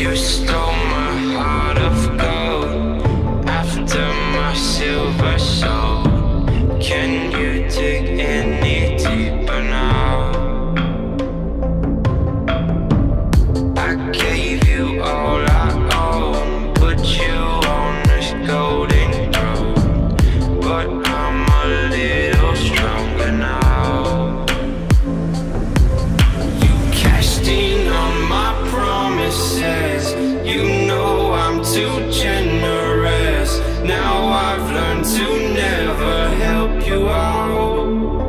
You stole my heart of gold after my silver soul. Can you dig any deeper now? I gave you all I own, put you on this golden throne, but I'm a little stronger now. You cashed in on my promises, you know I'm too generous. Now I've learned to never help you out,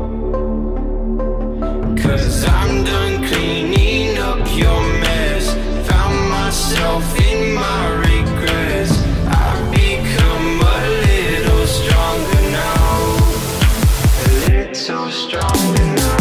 'cause I'm done cleaning up your mess. Found myself in my regrets. I've become a little stronger now, a little stronger now.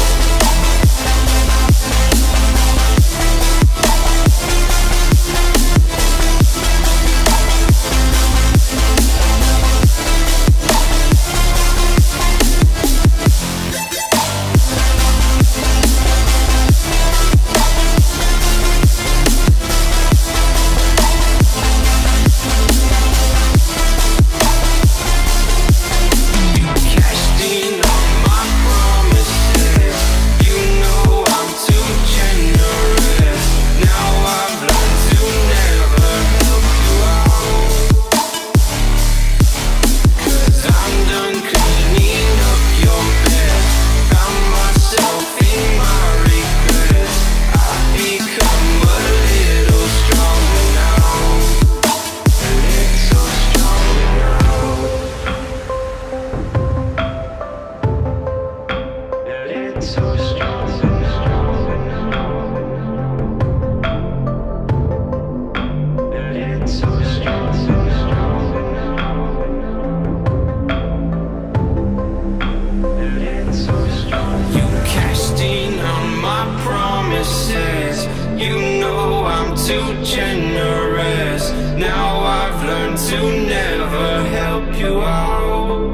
You know I'm too generous. Now I've learned to never help you out.